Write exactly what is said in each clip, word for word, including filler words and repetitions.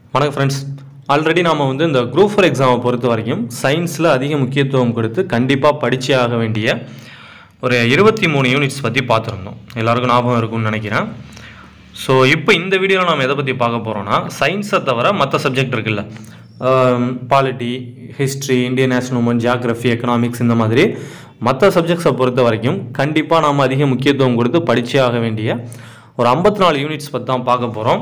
வணக்கம் friends. Already நாம் வந்து இந்த குரூப் ஃபோர் எக்ஸாமை பொறுத்த வரைக்கும் சயின்ஸில் அதிக முக்கியத்துவம் கொடுத்து கண்டிப்பாக படித்தே ஆக வேண்டிய ஒரு இருபத்தி மூணு யூனிட்ஸ் பற்றி பார்த்துருந்தோம். எல்லாருக்கும் ஞாபகம் இருக்கும்னு நினைக்கிறேன். ஸோ இப்போ இந்த வீடியோவில் நாம் எதை பற்றி பார்க்க போகிறோன்னா, சயின்ஸை தவிர மற்ற சப்ஜெக்ட் இருக்குல்ல, polity, history, Indian national movement, geography, economics, இந்த மாதிரி மற்ற சப்ஜெக்ட்ஸை பொறுத்த வரைக்கும் கண்டிப்பாக நாம் அதிக முக்கியத்துவம் கொடுத்து படித்தே ஆக வேண்டிய ஒரு ஐம்பத்தி நாலு யூனிட்ஸ் பற்றி தான் பார்க்க போகிறோம்.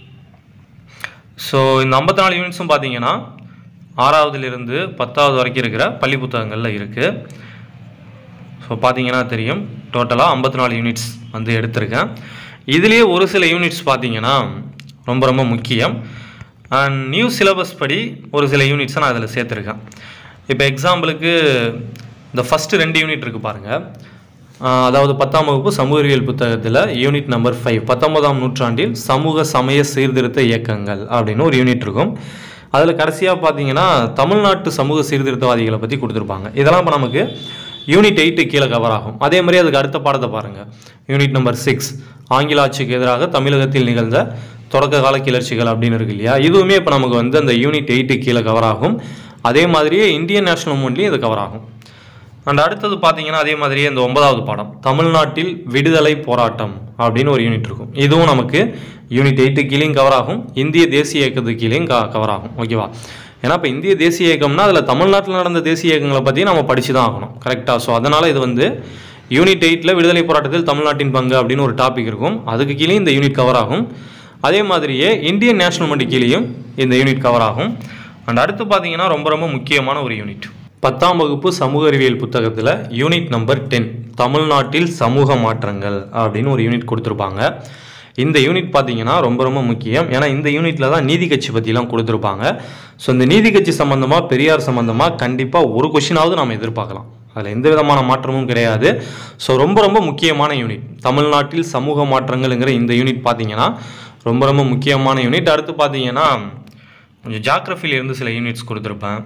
ஸோ இந்த ஐம்பத்தி நாலு யூனிட்ஸும் பார்த்தீங்கன்னா ஆறாவதுலேருந்து பத்தாவது வரைக்கும் இருக்கிற பள்ளி புத்தகங்களில் இருக்குது. ஸோ பார்த்தீங்கன்னா தெரியும், டோட்டலாக ஐம்பத்தி நாலு யூனிட்ஸ் வந்து எடுத்திருக்கேன். இதுலேயே ஒரு சில யூனிட்ஸ் பார்த்தீங்கன்னா ரொம்ப ரொம்ப முக்கியம். அண்ட் நியூ சிலபஸ் படி ஒரு சில யூனிட்ஸை நான் அதில் சேர்த்துருக்கேன். இப்போ எக்ஸாம்பிளுக்கு இந்த ஃபஸ்ட்டு ரெண்டு யூனிட் இருக்குது பாருங்கள். அதாவது பத்தாம் வகுப்பு சமூக அறிவியல் புத்தகத்தில் யூனிட் நம்பர் ஃபைவ், பத்தொன்பதாம் நூற்றாண்டில் சமூக சமய சீர்திருத்த இயக்கங்கள் அப்படின்னு ஒரு யூனிட் இருக்கும். அதில் கடைசியாக பார்த்தீங்கன்னா தமிழ்நாட்டு சமூக சீர்திருத்தவாதிகளை பற்றி கொடுத்துருப்பாங்க. இதெல்லாம் இப்போ நமக்கு யூனிட் எயிட்டு கீழே கவர் ஆகும். அதே மாதிரி அதுக்கு அடுத்த பாடத்தை பாருங்கள். யூனிட் நம்பர் சிக்ஸ், ஆங்கில ஆட்சிக்கு எதிராக தமிழகத்தில் நிகழ்ந்த தொடக்க கால கிளர்ச்சிகள் அப்படின்னு இருக்கு இல்லையா, இதுவுமே இப்போ நமக்கு வந்து அந்த யூனிட் எயிட்டு கீழே கவர் ஆகும். அதே மாதிரியே இந்தியன் நேஷனல் மூமெண்ட்லேயும் இது கவர் ஆகும். அண்ட் அடுத்தது பார்த்தீங்கன்னா அதே மாதிரியே இந்த ஒன்பதாவது பாடம், தமிழ்நாட்டில் விடுதலை போராட்டம் அப்படின்னு ஒரு யூனிட் இருக்கும். இதுவும் நமக்கு யூனிட் எயிட்டு கீழேயும் கவர் ஆகும், இந்திய தேசிய இயக்கத்து கீழேயும் க கவர் ஆகும். ஓகேவா? ஏன்னா இப்போ இந்திய தேசிய இயக்கம்னா அதில் தமிழ்நாட்டில் நடந்த தேசிய இயக்கங்களை பற்றி நம்ம படித்து தான் ஆகணும், கரெக்டாக? ஸோ அதனால் இது வந்து யூனிட் எயிட்டில் விடுதலை போராட்டத்தில் தமிழ்நாட்டின் பங்கு அப்படின்னு ஒரு டாபிக் இருக்கும். அதுக்கு கீழே இந்த யூனிட் கவர் ஆகும். அதே மாதிரியே இந்தியன் நேஷனல் மூமெண்ட் கீழேயும் இந்த யூனிட் கவர் ஆகும். அண்ட் அடுத்து பார்த்தீங்கன்னா ரொம்ப ரொம்ப முக்கியமான ஒரு யூனிட், பத்தாம் வகுப்பு சமூக அறிவியல் புத்தகத்தில் யூனிட் நம்பர் டென், தமிழ்நாட்டில் சமூக மாற்றங்கள் அப்படின்னு ஒரு யூனிட் கொடுத்துருப்பாங்க. இந்த யூனிட் பார்த்தீங்கன்னா ரொம்ப ரொம்ப முக்கியம். ஏன்னா இந்த யூனிட்டில் தான் நீதி கட்சி பற்றிலாம் கொடுத்துருப்பாங்க. ஸோ இந்த நீதி கட்சி சம்மந்தமாக, பெரியார் சம்மந்தமாக கண்டிப்பாக ஒரு கொஷினாவது நாம் எதிர்பார்க்கலாம். அதில் எந்த விதமான மாற்றமும் கிடையாது. ஸோ ரொம்ப ரொம்ப முக்கியமான யூனிட் தமிழ்நாட்டில் சமூக மாற்றங்கள்ங்கிற இந்த யூனிட் பார்த்தீங்கன்னா ரொம்ப ரொம்ப முக்கியமான யூனிட். அடுத்து பார்த்தீங்கன்னா கொஞ்சம் ஜியாகிரஃபியிலேருந்து சில யூனிட்ஸ் கொடுத்துருப்பேன்.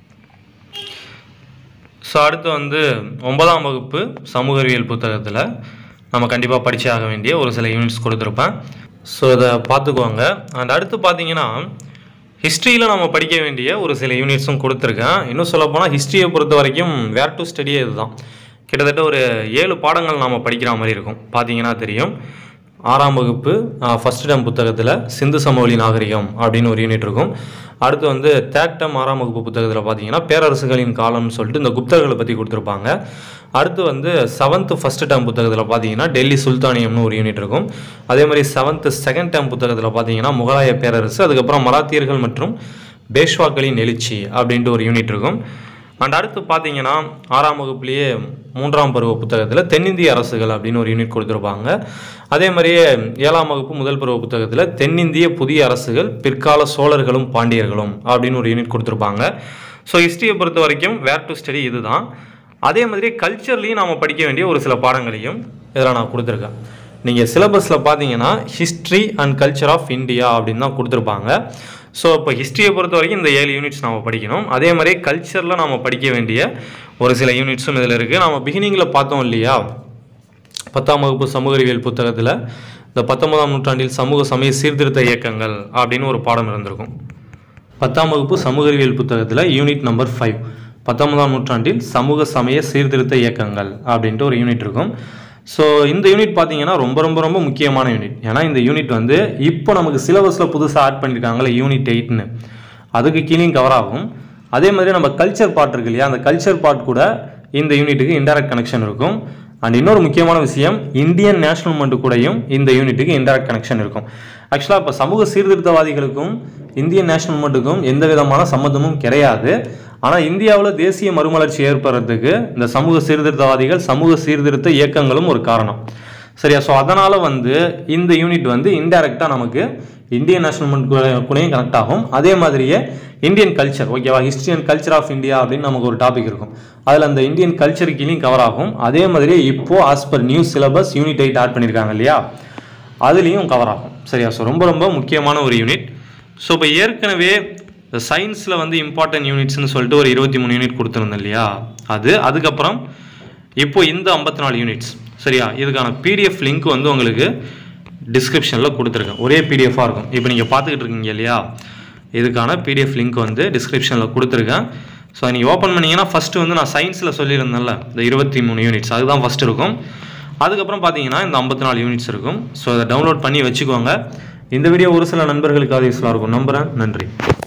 ஸோ அடுத்து வந்து ஒன்பதாம் வகுப்பு சமூக அறிவியல் புத்தகத்தில் நம்ம கண்டிப்பாக படித்தே ஆக வேண்டிய ஒரு சில யூனிட்ஸ் கொடுத்துருப்பேன். ஸோ இதை பார்த்துக்குவாங்க. அண்ட் அடுத்து பார்த்தீங்கன்னா ஹிஸ்ட்ரியில் நம்ம படிக்க வேண்டிய ஒரு சில யூனிட்ஸும் கொடுத்துருக்கேன். இன்னும் சொல்லப்போனால் ஹிஸ்ட்ரியை பொறுத்த வரைக்கும் வேர் டு ஸ்டடியே இதுதான். கிட்டத்தட்ட ஒரு ஏழு பாடங்கள் நாம் படிக்கிற மாதிரி இருக்கும். பார்த்தீங்கன்னா தெரியும், ஆறாம் வகுப்பு ஃபஸ்ட் டேம் புத்தகத்தில் சிந்து சமவெளி நாகரிகம் அப்படின்னு ஒரு யூனிட் இருக்கும். அடுத்து வந்து தேர்ட் டேம் ஆறாம் வகுப்பு புத்தகத்தில் பார்த்தீங்கன்னா பேரரசுகளின் காலம்னு சொல்லிட்டு இந்த குப்தர்களை பற்றி கொடுத்துருப்பாங்க. அடுத்து வந்து செவன்த்து ஃபஸ்ட் டேம் புத்தகத்தில் பார்த்தீங்கன்னா டெல்லி சுல்தானியம்னு ஒரு யூனிட் இருக்கும். அதே மாதிரி செவன்த்து செகண்ட் டேம் புத்தகத்தில் பார்த்தீங்கன்னா முகலாய பேரரசு, அதுக்கப்புறம் மராத்தியர்கள் மற்றும் பேஷ்வாக்களின் எழுச்சி அப்படின்ட்டு ஒரு யூனிட் இருக்கும். அண்ட் அடுத்து பார்த்தீங்கன்னா ஆறாம் வகுப்புலேயே மூன்றாம் பருவ புத்தகத்தில் தென்னிந்திய அரசுகள் அப்படின்னு ஒரு யூனிட் கொடுத்துருப்பாங்க. அதே மாதிரியே ஏழாம் வகுப்பு முதல் பருவ புத்தகத்தில் தென்னிந்திய புதிய அரசுகள், பிற்கால சோழர்களும் பாண்டியர்களும் அப்படின்னு ஒரு யூனிட் கொடுத்துருப்பாங்க. ஸோ ஹிஸ்ட்ரியை பொறுத்த வரைக்கும் வேர் டு ஸ்டடி இது தான். அதே மாதிரி கல்ச்சர்லேயும் நாம் படிக்க வேண்டிய ஒரு சில பாடங்களையும் இதில் நான் கொடுத்துருக்கேன். நீங்கள் சிலபஸில் பார்த்தீங்கன்னா history and culture of India அப்படின்னு தான் கொடுத்துருப்பாங்க. ஸோ இப்போ ஹிஸ்ட்ரியை பொறுத்த வரைக்கும் இந்த ஏழு யூனிட்ஸ் நாம் படிக்கணும். அதே மாதிரி கல்ச்சரில் நாம் படிக்க வேண்டிய ஒரு சில யூனிட்ஸும் இதில் இருக்குது. நம்ம பிகினிங்கில் பார்த்தோம் இல்லையா, பத்தாம் வகுப்பு சமூக அறிவியல் புத்தகத்தில் இந்த பத்தொன்பதாம் நூற்றாண்டில் சமூக சமய சீர்திருத்த இயக்கங்கள் அப்படின்னு ஒரு பாடம் இருந்திருக்கும். பத்தாம் வகுப்பு சமூக அறிவியல் புத்தகத்தில் யூனிட் நம்பர் ஃபைவ், பத்தொன்பதாம் நூற்றாண்டில் சமூக சமய சீர்திருத்த இயக்கங்கள் அப்படின்ட்டு ஒரு யூனிட் இருக்கும். ஸோ இந்த யூனிட் பார்த்தீங்கன்னா ரொம்ப ரொம்ப ரொம்ப முக்கியமான யூனிட். ஏன்னா இந்த யூனிட் வந்து இப்போ நமக்கு சிலபஸில் புதுசாக ஆட் பண்ணியிருக்காங்களே யூனிட் எயிட்னு, அதுக்கு கீழேயும் கவர் ஆகும். அதே மாதிரி நம்ம கல்ச்சர் பார்ட் இருக்கு இல்லையா, அந்த கல்ச்சர் பார்ட் கூட இந்த யூனிட்டுக்கு இன்டைரக்ட் கனெக்ஷன் இருக்கும். அண்ட் இன்னொரு முக்கியமான விஷயம், இந்தியன் நேஷனல் மூமெண்ட் கூடயும் இந்த யூனிட்டுக்கு இன்டைரக்ட் கனெக்ஷன் இருக்கும். ஆக்சுவலாக இப்போ சமூக சீர்திருத்தவாதிகளுக்கும் இந்தியன் நேஷனல் மூமெண்ட்டுக்கும் எந்த விதமான சம்மந்தமும் கிடையாது. ஆனால் இந்தியாவில் தேசிய மறுமலர்ச்சி ஏற்படுறதுக்கு இந்த சமூக சீர்திருத்தவாதிகள், சமூக சீர்திருத்த இயக்கங்களும் ஒரு காரணம், சரியா? ஸோ அதனால் வந்து இந்த யூனிட் வந்து இன்டைரக்டாக நமக்கு இந்தியன் நேஷனல் மூமெண்ட் கூடயும் கனெக்ட் ஆகும். அதே மாதிரியே இந்தியன் கல்ச்சர், ஓகேவா, history and culture of India அப்படின்னு நமக்கு ஒரு டாபிக் இருக்கும். அதில் அந்த இந்தியன் கல்ச்சர் கீழேயும் கவர் ஆகும். அதே மாதிரியே இப்போது as per new syllabus unit eight add பண்ணியிருக்காங்க இல்லையா, அதுலேயும் கவர் ஆகும், சரியா? ஸோ ரொம்ப ரொம்ப முக்கியமான ஒரு யூனிட். ஸோ இப்போ ஏற்கனவே இந்த சயின்ஸில் வந்து இம்பார்ட்டன்ட் யூனிட்ஸ்னு சொல்லிட்டு ஒரு இருபத்தி மூணு யூனிட் கொடுத்துருந்தோம் இல்லையா, அது அதுக்கப்புறம் இப்போ இந்த ஐம்பத்தி நாலு யூனிட்ஸ், சரியா? இதுக்கான பிடிஎஃப் லிங்க் வந்து உங்களுக்கு டிஸ்கிரிப்ஷனில் கொடுத்துருக்கேன். ஒரே பிடிஎஃபாக இருக்கும். இப்போ நீங்கள் பார்த்துக்கிட்டு இருக்கீங்க இல்லையா, இதுக்கான பிடிஎஃப் லிங்க் வந்து டிஸ்கிரிப்ஷனில் கொடுத்துருக்கேன். ஸோ நீங்கள் ஓப்பன் பண்ணிங்கன்னா ஃபஸ்ட்டு வந்து நான் சயின்ஸில் சொல்லியிருந்தேன்ல இந்த இருபத்தி மூணு யூனிட்ஸ் அதுதான் ஃபஸ்ட்டு இருக்கும். அதுக்கப்புறம் பார்த்தீங்கன்னா இந்த ஐம்பத்தி நாலு யூனிட்ஸ் இருக்கும். ஸோ அதை டவுன்லோட் பண்ணி வச்சுக்கோங்க. இந்த வீடியோ ஒரு சில நண்பர்களுக்காக யூஸ்ஃபுல்லாக இருக்கும் நம்புகிறேன். நன்றி.